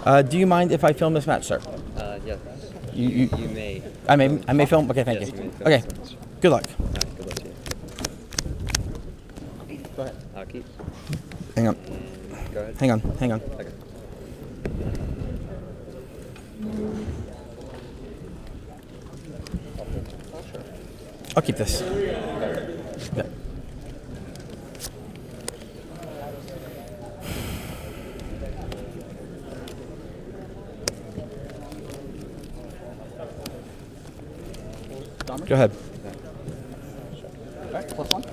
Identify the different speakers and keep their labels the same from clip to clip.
Speaker 1: Do you mind if I film this match, sir?
Speaker 2: Yes.
Speaker 1: You
Speaker 2: may.
Speaker 1: I may film? Okay, thank
Speaker 2: Yes,
Speaker 1: you.
Speaker 2: you may film
Speaker 1: Okay,
Speaker 2: this match.
Speaker 1: good luck.
Speaker 2: Alright, good luck to you.
Speaker 1: Go ahead.
Speaker 2: I'll keep.
Speaker 1: Hang on.
Speaker 2: Go ahead.
Speaker 1: Hang on.
Speaker 2: Okay.
Speaker 1: I'll keep this. Yeah. Go ahead.
Speaker 3: Alright, +1.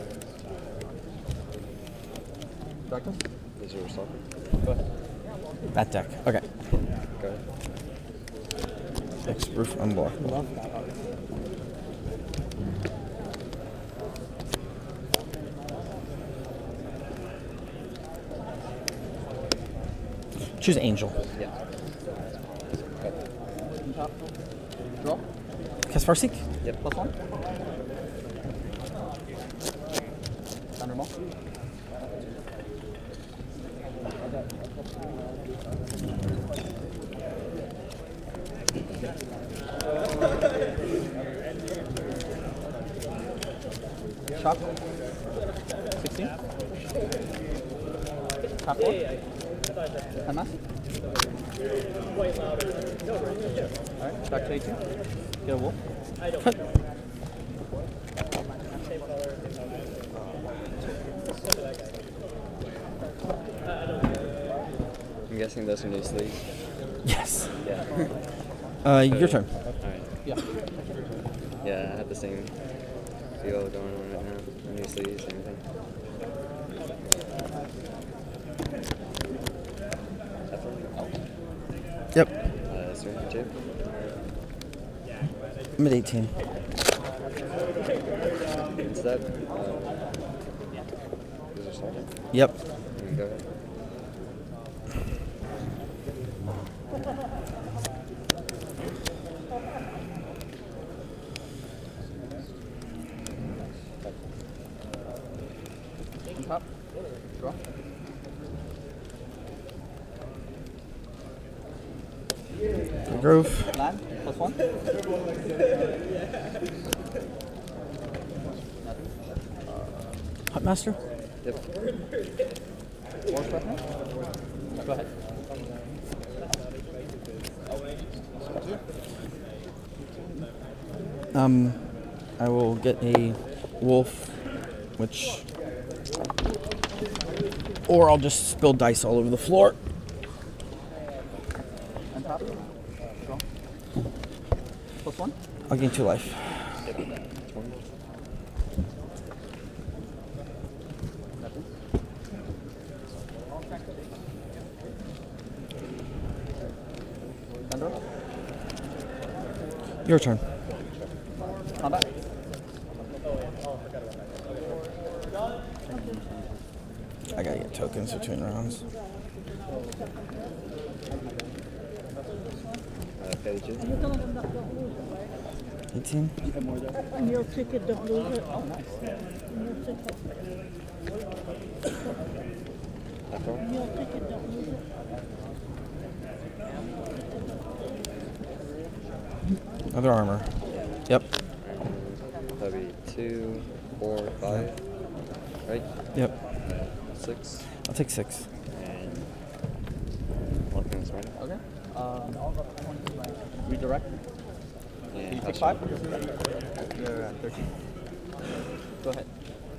Speaker 3: Thragtusk.
Speaker 2: Is your assault?
Speaker 3: Go ahead.
Speaker 1: That deck. Okay.
Speaker 2: Go ahead.
Speaker 1: X-Proof unblockable. Choose Angel.
Speaker 2: Yeah.
Speaker 3: Top. Draw.
Speaker 1: Cast Farseek.
Speaker 2: Yep.
Speaker 3: +1. Thundermaw. Shock. 16. Top 4. Huntmaster. Alright, back to 18. Get a wolf.
Speaker 1: Cut.
Speaker 2: I'm guessing those are new sleeves.
Speaker 1: Yes.
Speaker 2: Yeah.
Speaker 1: Your turn.
Speaker 2: Alright.
Speaker 3: Yeah.
Speaker 2: Yeah, I have the same feel going on right now. New sleeves and everything.
Speaker 1: Yep.
Speaker 2: Swing 2.
Speaker 1: I'm at 18.
Speaker 2: Instead, is there something?
Speaker 1: Yep.
Speaker 2: Go ahead.
Speaker 3: Top. Draw.
Speaker 1: Grove.
Speaker 3: Land. +1.
Speaker 1: Huntmaster.
Speaker 2: Yep.
Speaker 3: Boros Reckoner. Go ahead.
Speaker 1: I will get a wolf, which, or I'll just spill dice all over the floor.
Speaker 3: And top. Draw. +1.
Speaker 1: I'll gain 2 life.
Speaker 3: Nothing. Thunder.
Speaker 1: Your turn.
Speaker 3: Combat.
Speaker 1: I gotta get tokens between rounds.
Speaker 2: Page
Speaker 1: 18.
Speaker 4: And your ticket, don't lose it.
Speaker 3: Oh, nice.
Speaker 4: And your ticket, and your ticket, don't lose it.
Speaker 1: Other armor. Yep.
Speaker 2: That'll be 2, 4, 5. Right?
Speaker 1: Yep.
Speaker 2: 6.
Speaker 1: I'll take 6.
Speaker 2: And 1 thing's ready.
Speaker 3: Okay. Redirect.
Speaker 2: And
Speaker 3: You take
Speaker 2: touch
Speaker 3: 5.
Speaker 2: it.
Speaker 3: You're at 13. Go ahead.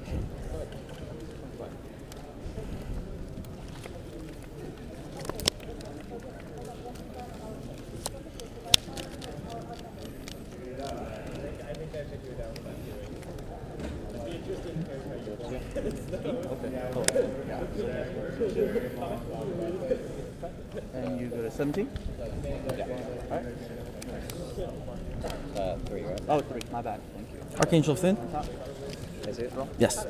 Speaker 3: And you go to 17? Yeah. Alright.
Speaker 2: 3, right?
Speaker 3: Oh, 3. My bad. Thank you.
Speaker 1: Archangel of Thune?
Speaker 2: Is it?
Speaker 1: Yes.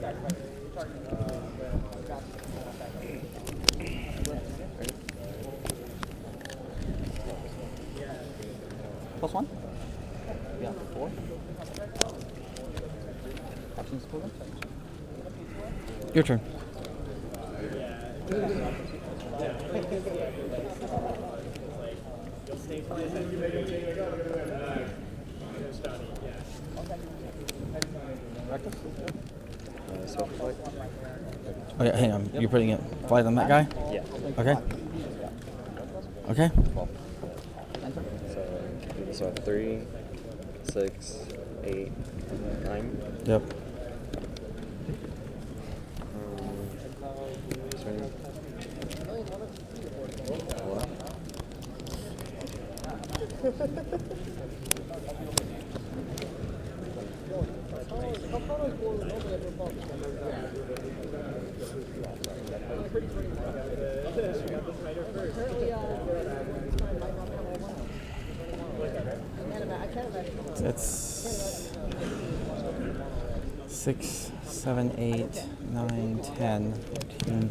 Speaker 3: +1? Yeah, 4. Actions proven.
Speaker 1: Your turn.
Speaker 2: So flight.
Speaker 1: Oh yeah, hang on. You're putting it flight on that guy?
Speaker 2: Yeah.
Speaker 1: Okay. Okay.
Speaker 2: So 3, 6, 8, 9.
Speaker 1: Yep. It's 6, 7, 8, 9, 10, 14.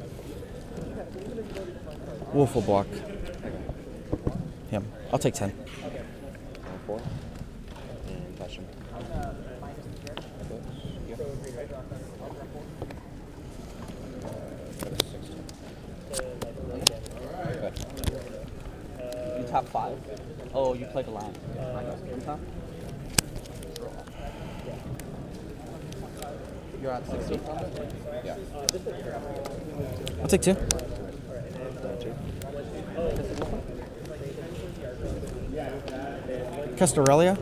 Speaker 1: Wolf will block him. I'll take 10.
Speaker 2: 4. And touch him.
Speaker 3: You top 5. Oh, you played a line. You're at 60. Yeah.
Speaker 1: I'll take 2. Cast Aurellia.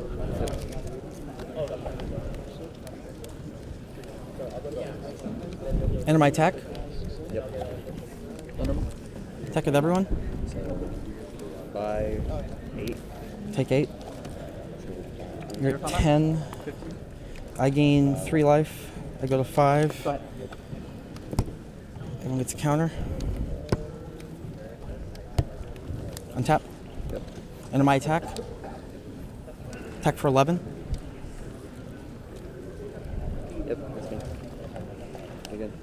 Speaker 1: Enter my attack.
Speaker 2: Yep.
Speaker 1: Attack with everyone.
Speaker 2: So 5, 8.
Speaker 1: Take 8. You're at 10. I gain 3 life. I go to 5.
Speaker 3: Go ahead.
Speaker 1: Everyone gets a counter. Untap.
Speaker 2: Yep.
Speaker 1: Enter my attack. Attack for 11.
Speaker 2: Yep, that's me. You're good.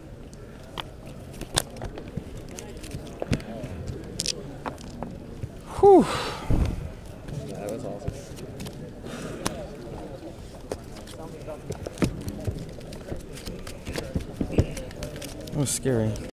Speaker 1: Whew.
Speaker 2: Yeah, that was awesome.
Speaker 1: That was scary.